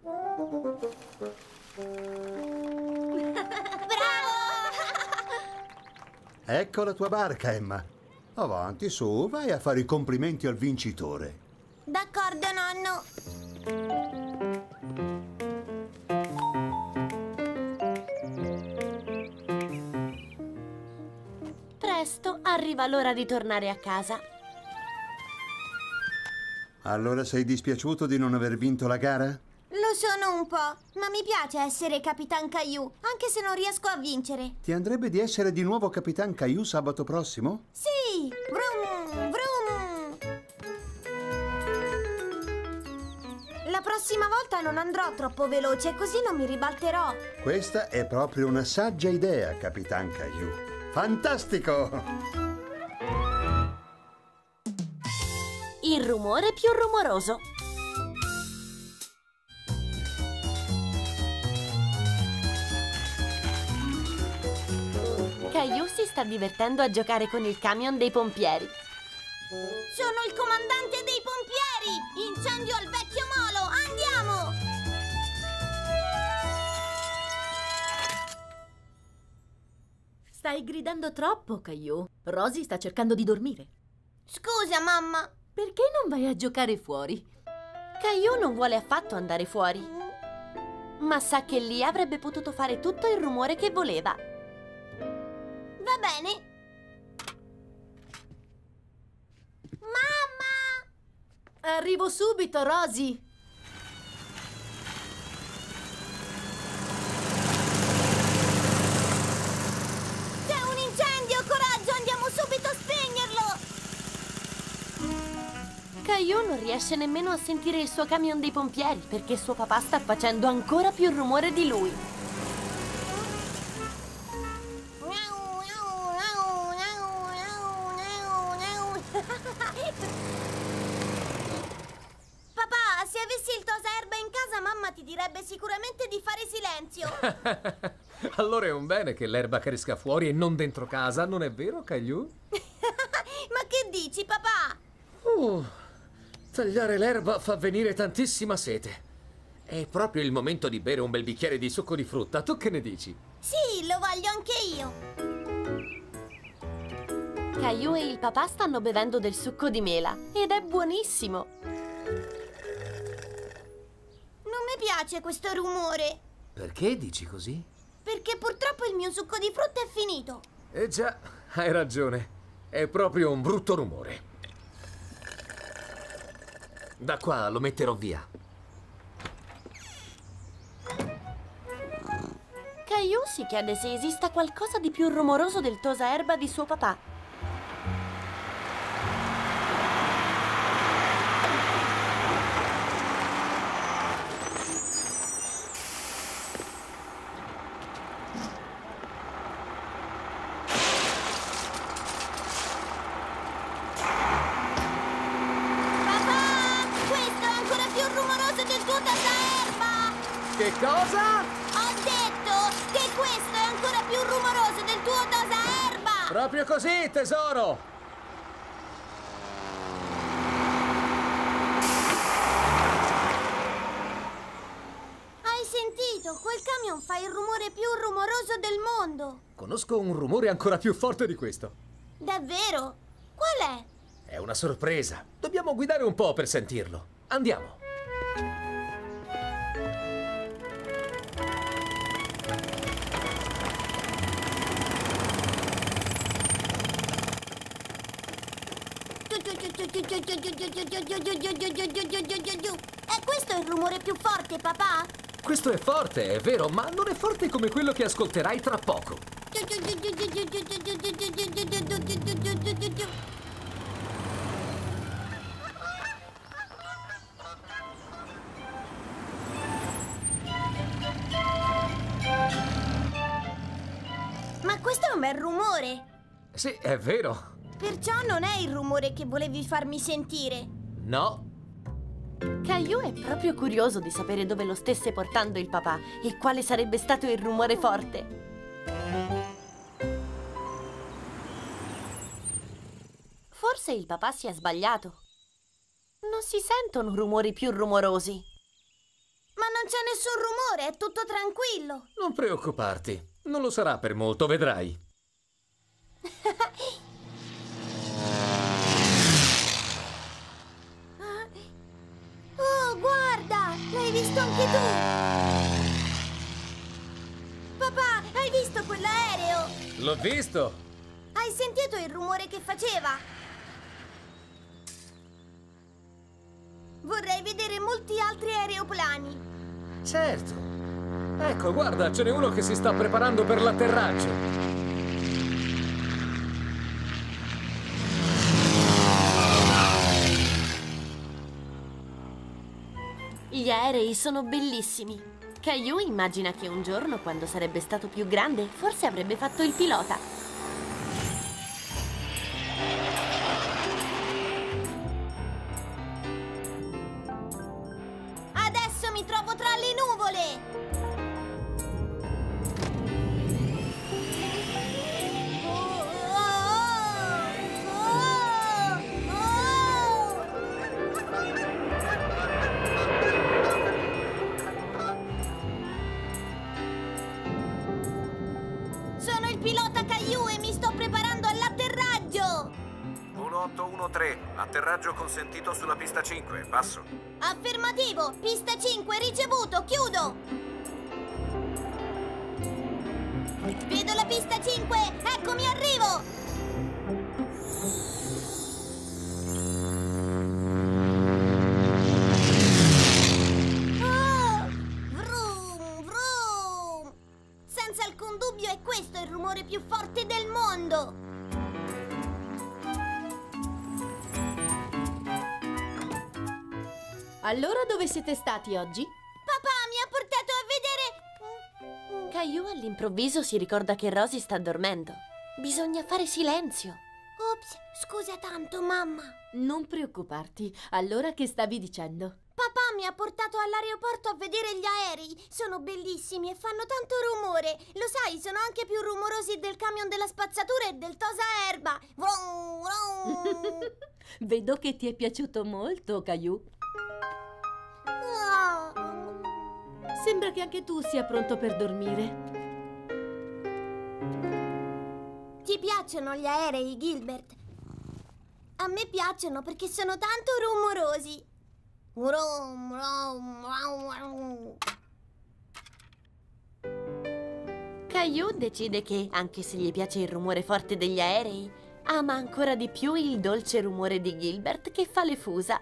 Bravo! Ecco la tua barca, Emma. Avanti, su, vai a fare i complimenti al vincitore. D'accordo, nonno. Presto arriva l'ora di tornare a casa. Allora sei dispiaciuto di non aver vinto la gara? Lo sono un po', ma mi piace essere Capitan Caillou, anche se non riesco a vincere. Ti andrebbe di essere di nuovo Capitan Caillou sabato prossimo? Sì! Vroom, vroom! La prossima volta non andrò troppo veloce, così non mi ribalterò. Questa è proprio una saggia idea, Capitan Caillou. Fantastico! Il rumore più rumoroso. Caillou si sta divertendo a giocare con il camion dei pompieri. Sono il comandante dei pompieri! Incendio al vecchio molo! Andiamo! Stai gridando troppo, Caillou. Rosie sta cercando di dormire. Scusa, mamma. Perché non vai a giocare fuori? Caillou non vuole affatto andare fuori, ma sa che lì avrebbe potuto fare tutto il rumore che voleva. Va bene. Mamma! Arrivo subito, Rosie. C'è un incendio! Coraggio, andiamo subito a spegnerlo! Caillou non riesce nemmeno a sentire il suo camion dei pompieri perché suo papà sta facendo ancora più rumore di lui. Papà, se avessi il tosaerba in casa, mamma ti direbbe sicuramente di fare silenzio. Allora è un bene che l'erba cresca fuori e non dentro casa, non è vero, Caillou? Ma che dici, papà? Uh, tagliare l'erba fa venire tantissima sete. È proprio il momento di bere un bel bicchiere di succo di frutta. Tu che ne dici? Sì, lo voglio anche io. Caillou e il papà stanno bevendo del succo di mela ed è buonissimo. Non mi piace questo rumore. Perché dici così? Perché purtroppo il mio succo di frutta è finito. Eh già, hai ragione. È proprio un brutto rumore. Da qua lo metterò via. Caillou si chiede se esista qualcosa di più rumoroso del tosaerba di suo papà. Che cosa? Ho detto che questo è ancora più rumoroso del tuo tosaerba! Proprio così, tesoro! Hai sentito? Quel camion fa il rumore più rumoroso del mondo! Conosco un rumore ancora più forte di questo. Davvero? Qual è? È una sorpresa. Dobbiamo guidare un po' per sentirlo. Andiamo. E questo è il rumore più forte, papà? Questo è forte, è vero, ma non è forte come quello che ascolterai tra poco. bel rumore. Sì, è vero. Perciò non è il rumore che volevi farmi sentire. No. Caillou è proprio curioso di sapere dove lo stesse portando il papà e quale sarebbe stato il rumore forte. Forse il papà si è sbagliato. Non si sentono rumori più rumorosi. Ma non c'è nessun rumore, è tutto tranquillo. Non preoccuparti, non lo sarà per molto, vedrai. Oh, guarda! L'hai visto anche tu! Papà, hai visto quell'aereo? L'ho visto! Hai sentito il rumore che faceva? Vorrei vedere molti altri aeroplani. Certo. Ecco, guarda, ce n'è uno che si sta preparando per l'atterraggio. Gli aerei sono bellissimi. Caillou immagina che un giorno, quando sarebbe stato più grande, forse avrebbe fatto il pilota. Adesso mi trovo tra le nuvole! Sono il pilota Caillou e mi sto preparando all'atterraggio! uno otto uno tre, atterraggio consentito sulla pista cinque, passo. Affermativo, pista cinque ricevuto, chiudo! Vedo la pista cinque, eccomi, arrivo! Oh! Vroom, vroom! Senza alcun dubbio è questo il rumore più forte del mondo! Allora dove siete stati oggi? Papà mi ha portato a vedere... Caillou all'improvviso si ricorda che Rosie sta dormendo. Bisogna fare silenzio. Ops, scusa tanto, mamma. Non preoccuparti. Allora che stavi dicendo? Papà mi ha portato all'aeroporto a vedere gli aerei. Sono bellissimi e fanno tanto rumore. Lo sai, sono anche più rumorosi del camion della spazzatura e del tosa erba. Vroom, vroom. Vedo che ti è piaciuto molto, Caillou. Sembra che anche tu sia pronto per dormire. Ti piacciono gli aerei, Gilbert? A me piacciono perché sono tanto rumorosi. Vroom, vroom, vroom, vroom. Caillou decide che, anche se gli piace il rumore forte degli aerei, ama ancora di più il dolce rumore di Gilbert che fa le fusa.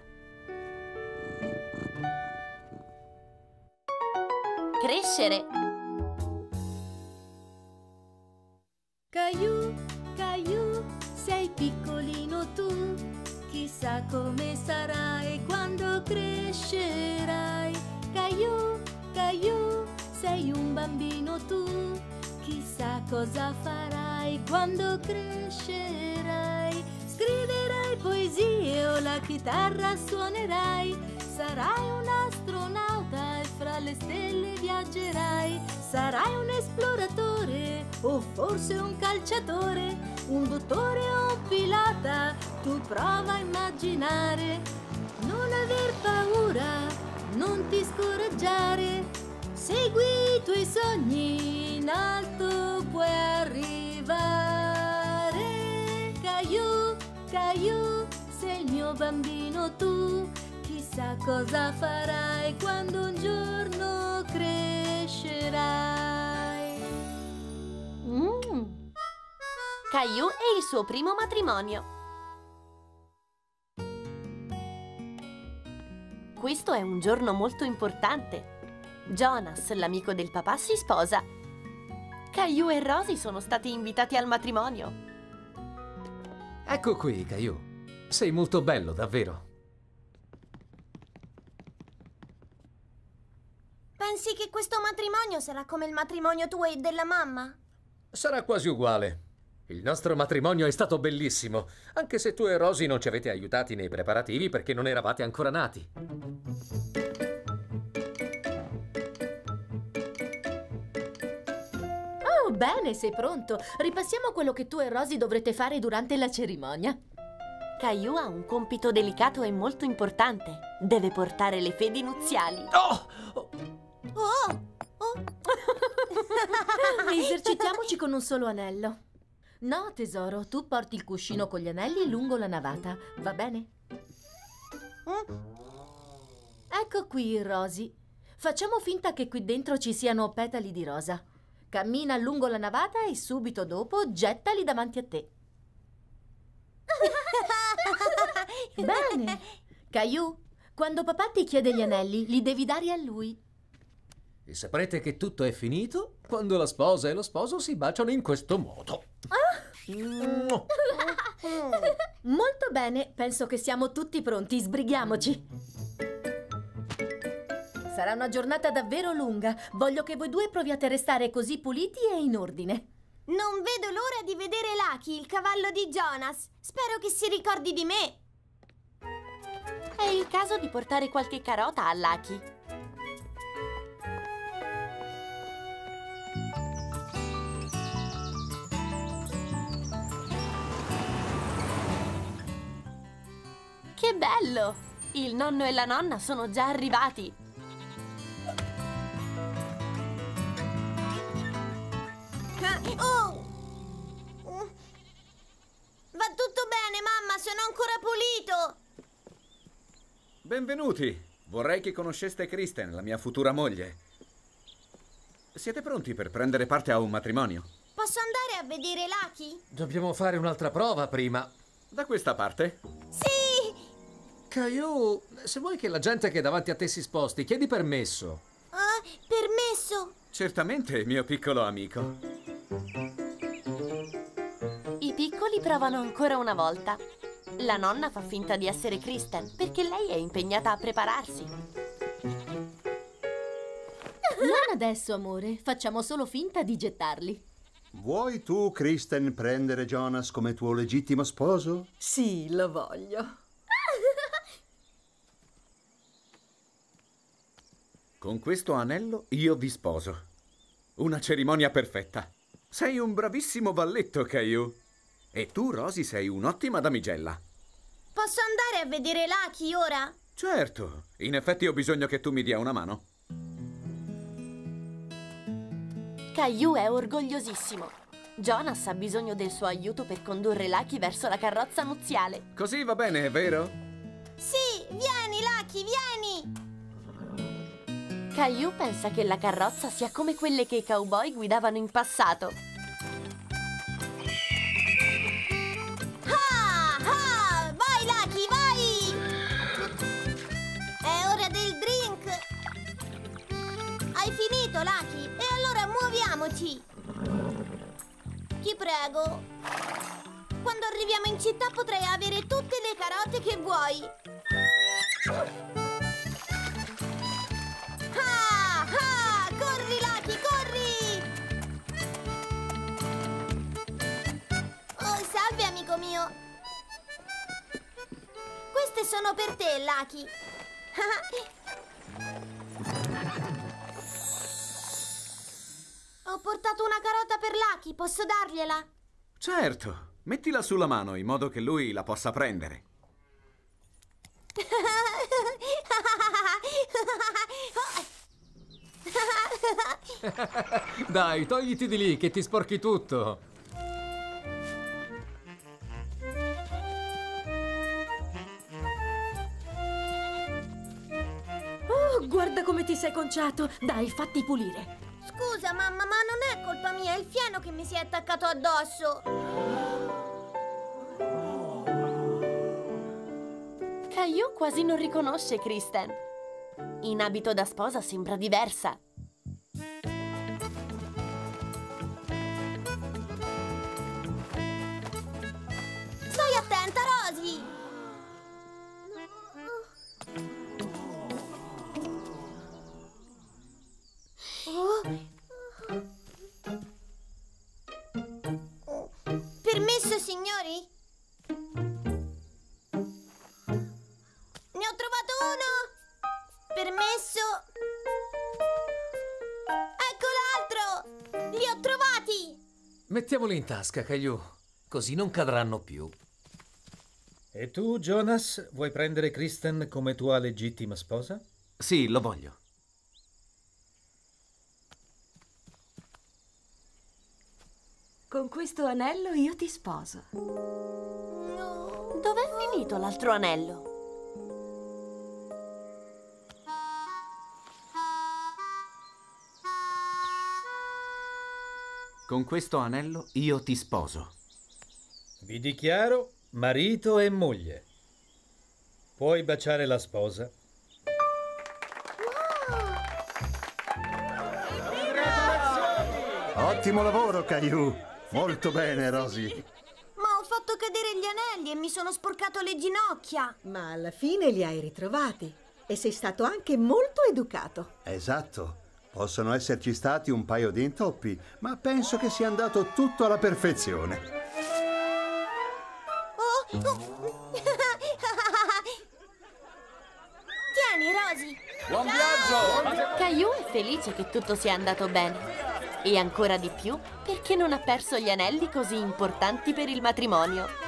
Crescere. Caillou, Caillou, sei piccolino tu. Chissà come sarai quando crescerai. Caillou, Caillou, sei un bambino tu. Chissà cosa farai quando crescerai. Scriverai poesie o la chitarra suonerai. Sarai un astronauta e fra le stelle viaggerai. Sarai un esploratore o forse un calciatore, un dottore o un pilota. Tu prova a immaginare. Non aver paura, non ti scoraggiare. Segui i tuoi sogni, in alto puoi arrivare. Caillou, Caillou, sei il mio bambino tu. Chissà cosa farai quando un giorno crescerai. Mm. Caillou e il suo primo matrimonio. Questo è un giorno molto importante. Jonas, l'amico del papà, si sposa. Caillou e Rosie sono stati invitati al matrimonio. Ecco qui, Caillou. Sei molto bello, davvero. Pensi che questo matrimonio sarà come il matrimonio tuo e della mamma? Sarà quasi uguale. Il nostro matrimonio è stato bellissimo, anche se tu e Rosie non ci avete aiutati nei preparativi perché non eravate ancora nati. Oh, bene, sei pronto. Ripassiamo quello che tu e Rosie dovrete fare durante la cerimonia. Caillou ha un compito delicato e molto importante. Deve portare le fedi nuziali. Oh! Oh! Oh! Esercitiamoci con un solo anello. No, tesoro, tu porti il cuscino con gli anelli lungo la navata, va bene? Ecco qui, Rosie. Facciamo finta che qui dentro ci siano petali di rosa. Cammina lungo la navata e subito dopo gettali davanti a te. Bene. Caillou, quando papà ti chiede gli anelli, li devi dare a lui. E saprete che tutto è finito quando la sposa e lo sposo si baciano in questo modo. Molto bene, penso che siamo tutti pronti, sbrighiamoci. Sarà una giornata davvero lunga. Voglio che voi due proviate a restare così puliti e in ordine. Non vedo l'ora di vedere Lucky, il cavallo di Jonas. Spero che si ricordi di me. È il caso di portare qualche carota a Lucky. Che bello! Il nonno e la nonna sono già arrivati. Oh! Va tutto bene, mamma, sono ancora pulito. Benvenuti. Vorrei che conosceste Kristen, la mia futura moglie. Siete pronti per prendere parte a un matrimonio? Posso andare a vedere Lucky? Dobbiamo fare un'altra prova prima. Da questa parte? Sì! Caillou, se vuoi che la gente che è davanti a te si sposti, chiedi permesso. Ah, permesso? Certamente, mio piccolo amico. I piccoli provano ancora una volta. La nonna fa finta di essere Kristen perché lei è impegnata a prepararsi. Non adesso, amore. Facciamo solo finta di gettarli. Vuoi tu, Kristen, prendere Jonas come tuo legittimo sposo? Sì, lo voglio. Con questo anello io vi sposo. Una cerimonia perfetta. Sei un bravissimo balletto, Caillou. E tu, Rosie, sei un'ottima damigella. Posso andare a vedere Lucky ora? Certo. In effetti ho bisogno che tu mi dia una mano. Caillou è orgogliosissimo. Jonas ha bisogno del suo aiuto per condurre Lucky verso la carrozza nuziale. Così va bene, vero? Sì, vieni Lucky, vieni! Caillou pensa che la carrozza sia come quelle che i cowboy guidavano in passato. Ah, ah, vai Lucky, vai! È ora del drink! Hai finito, Lucky? E allora muoviamoci! Ti prego! Quando arriviamo in città potrai avere tutte le carote che vuoi! Ah, ah, corri Lucky, corri! Oh, salve amico mio! Queste sono per te, Lucky! Ho portato una carota per Lucky, posso dargliela? Certo. Mettila sulla mano in modo che lui la possa prendere. Dai, togliti di lì che ti sporchi tutto. Oh, guarda come ti sei conciato. Dai, fatti pulire. Scusa mamma, ma non è colpa mia, è il fieno che mi si è attaccato addosso. Caillou quasi non riconosce Kristen. In abito da sposa sembra diversa. Stai attenta, Rosie! Oh. permesso? Ecco l'altro! Li ho trovati! Mettiamoli in tasca, Caillou, così non cadranno più. E tu, Jonas, vuoi prendere Kristen come tua legittima sposa? Sì, lo voglio. Con questo anello io ti sposo. Dov'è finito l'altro anello? Con questo anello io ti sposo. Vi dichiaro marito e moglie. Puoi baciare la sposa. Ottimo lavoro, Caillou. Molto bene, Rosie. Ma ho fatto cadere gli anelli e mi sono sporcato le ginocchia. Ma alla fine li hai ritrovati e sei stato anche molto educato. Esatto. Possono esserci stati un paio di intoppi, ma penso che sia andato tutto alla perfezione. Oh, oh. Tieni, Rosie. Buon viaggio! Caillou è felice che tutto sia andato bene. E ancora di più perché non ha perso gli anelli così importanti per il matrimonio.